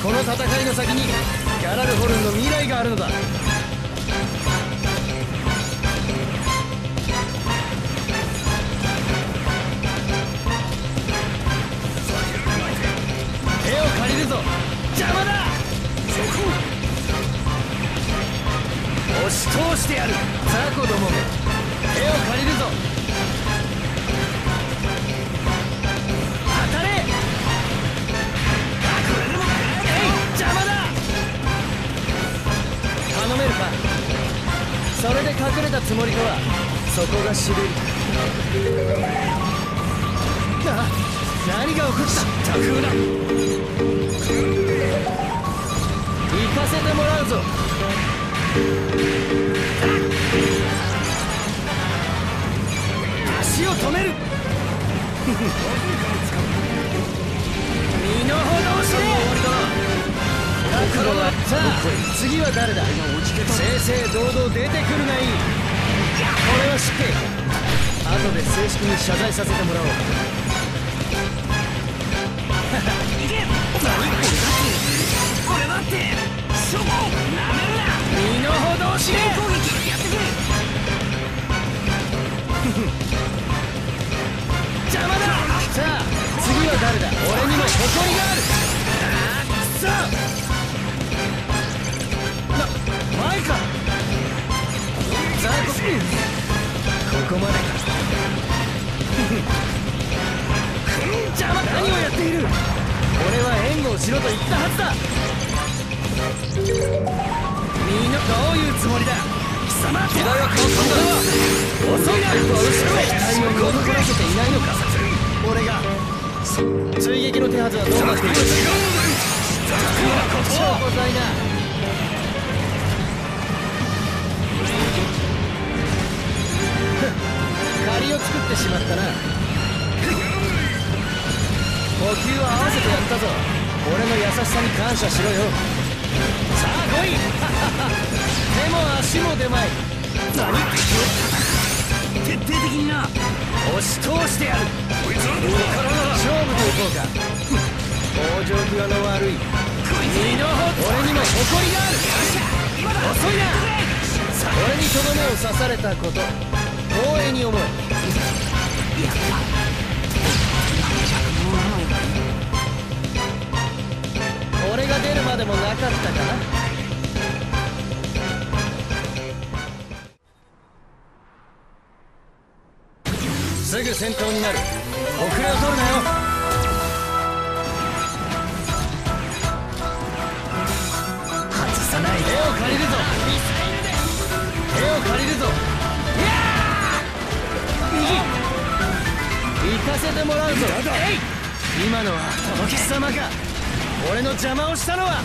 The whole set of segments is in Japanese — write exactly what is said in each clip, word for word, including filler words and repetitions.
この戦いの先にギャラルホルンの未来があるのだ。手を借りるぞ。邪魔だ。押し通してやる。雑魚どもめ、手を借りるぞ。当たれ。邪魔だ。頼めるか。それで隠れたつもりかは。そこがしびれる。あ、何が起こった。巧だ。行かせてもらうぞ。足を止める。身の程を知れ。覚悟は。さあ次は誰だ。正々堂々出てくるがいい。これは失敬。後で正式に謝罪させてもらおう。俺だってしょぼ。なめるな。身の程を知れ。攻撃やってくれ。邪魔だ。さあ次は誰だ。俺にも誇りがある。あーくそ。な、前か。ザーコス、ここまでか。邪魔。何をやっている。俺は援護をしろと言ったはずだ。みんなどういうつもりだ。貴様時代は変わったんだな。遅いな。後ろへ機体を戻らせていないのか。俺が追撃の手はずはどうなっている。超ございな。借りを作ってしまったな。呼吸を合わせてやったぞ。俺の優しさに感謝しろよ。さあ来い。手も足も出まい。何。徹底的にな。押し通してやる。勝負といこうか。往生際の悪い。身の程。俺にも誇りがある。遅いな。俺にとどめを刺されたこと光栄に思え。俺が出るまでもなかったかな。すぐ戦闘になる。遅れを取るなよ。外さない。手を借りるぞ。手を借りるぞ。いやー、行かせてもらうぞ。今のは貴様か。俺の邪魔をしたのは。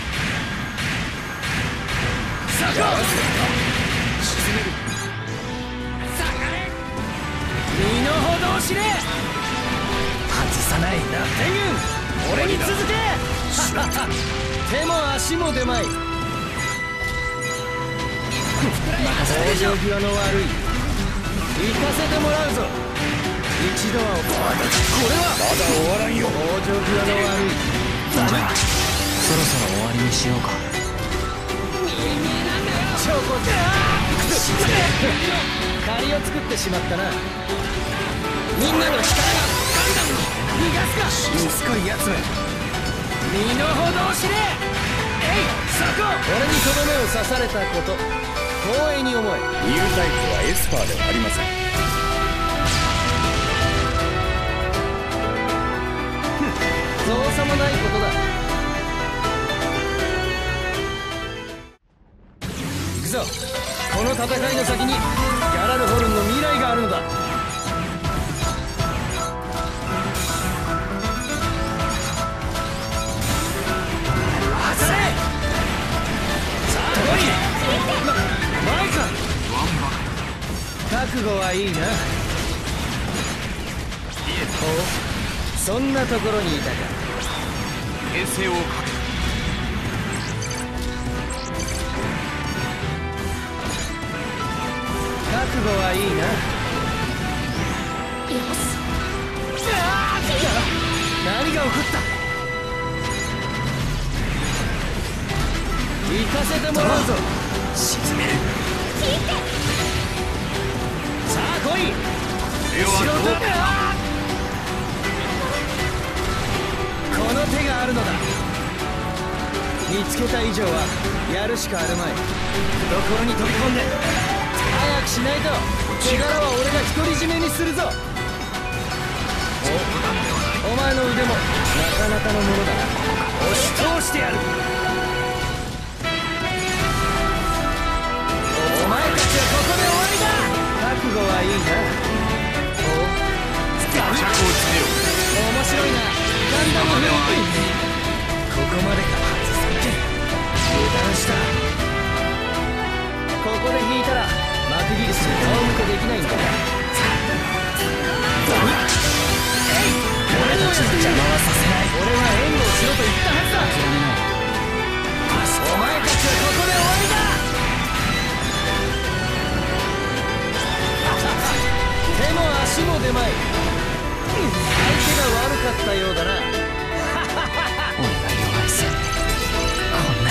さあ沈める。下がれ。身の程を知れ。外さない。な天軍、俺に続け。手も足も出まい。往生際の悪い。行かせてもらうぞ。一度はこれはまだ終わらんよ。往生際の悪い。そろそろ終わりにしようか。チョコじゃ借りを作ってしまったな。みんなの力がガンダムを逃がすか。しつこいやつめ。身の程を知れ。えいそこ。俺にとどめを刺されたこと光栄に思え。ニュータイプはエスパーではありません。造作もないことだ。行くぞ。この戦いの先にギャラルホルンの未来があるのだ。当たれ。さあ来い。ま、前か。覚悟はいいな。お、そんなところにいたか。 平成をかけ。 覚悟はいいな。 よし。 何が起こった。 行かせてもらうぞ。 沈める。 さあ来い。 ではどうか。 この手があるのだ。見つけた以上はやるしかあるまい。懐に飛び込んで早くしないと力は俺が独り占めにするぞ。お, お前の腕もなかなかのものだ。押し通してやる。お前たちはここで終わりだ。覚悟はいいな。 尺を詰めよう。 面白いな。ガンダムフリープ。ここまでか。油断した。ここで引いたらマクギリスに顔向けできないんだ。俺たちの邪魔はさせない。俺は援護しろと言ったはずだ。お前たちはここで終わりだ。手も足も出まい。相手が悪かったようだな。 俺が弱いせいでこんな。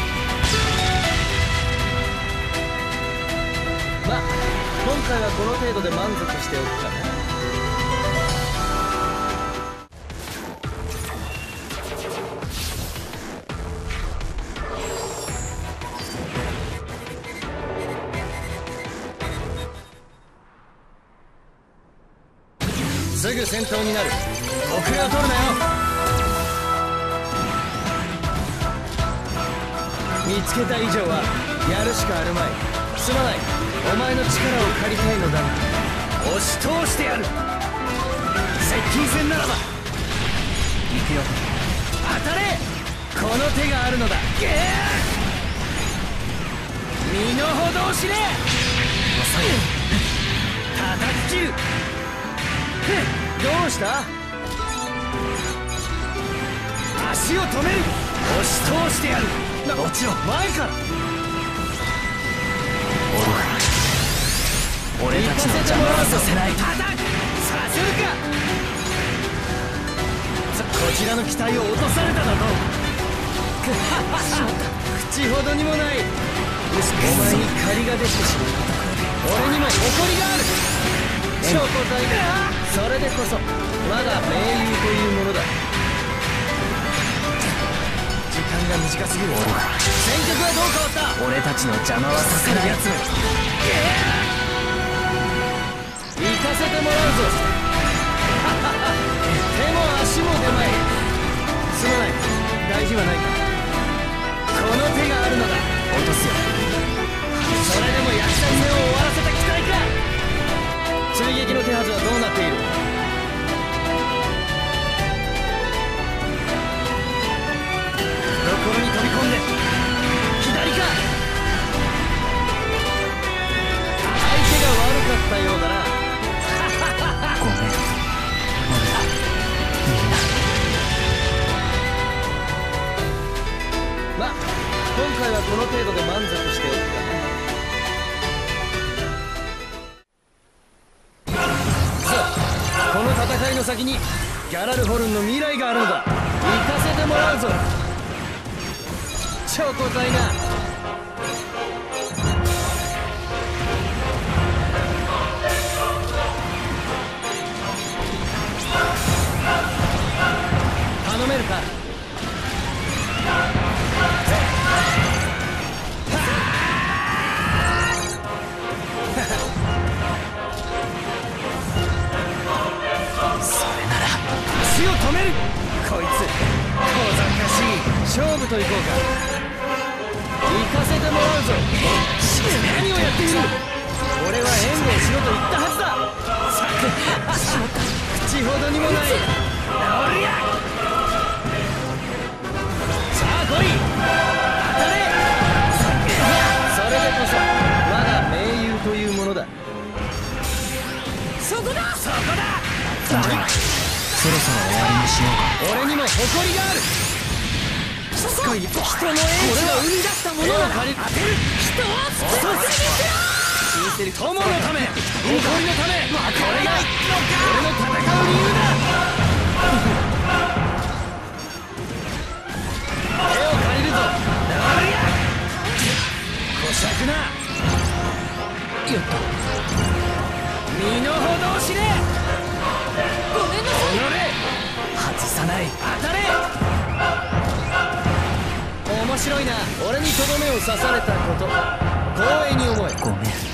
まあ今回はこの程度で満足しておくかな。すぐ戦闘になる。遅れを取るなよ。見つけた以上はやるしかあるまい。すまない。お前の力を借りたいのだが押し通してやる。接近戦ならば行くよ。当たれ。この手があるのだ。ゲー身の程を知れ。遅い。叩き切る。どうした。足を止める。押し通してやる。もちろん前から。 俺たちの邪魔はさせない。 させるか。こちらの期待を落とされただと。口ほどにもない。お前に借りができてしまう。俺にも誇りがある。証拠材だ。それでこそ我が盟友というものだ。時間が短すぎる。戦局はどう変わった。 俺たちの邪魔はさせない。 やつめ行かせてもらうぞ。手も足も出まい。すまない。大事はないか。この手があるのだ。 落とすよ。 それでも焼きたい戦を終わらせた機体か。追撃の手はずはどうなっている。懐に飛び込んで左か。相手が悪かったようだな。 ごめん。俺だ。みんな。 まあ今回はこの程度で満足しておくかな。この戦いの先にギャラルホルンの未来があるのだ。行かせてもらうぞ。超高材な。頼めるか。足を止める。こいつ小賢しい。勝負といこうか。行かせてもらうぞ。何をやっている。俺は援護しろと言ったはずだ。口ほどにもない。おりゃ。さあ来い。当たれ。それでこそ我が盟友というものだ。そこだそこだ。 そろそろ終わりにしようか。 俺にも誇りがある。しつこい。人の英知が生み出したものを借りる。当てる。人を作ってみせよ。友のため、誇りのため、これが俺の戦う理由だ。手を借りるぞ。 やった。 身の程を知れ。 ごめんなさい。 外さない。当たれ。面白いな。俺にとどめを刺されたこと光栄に思え。 ごめん。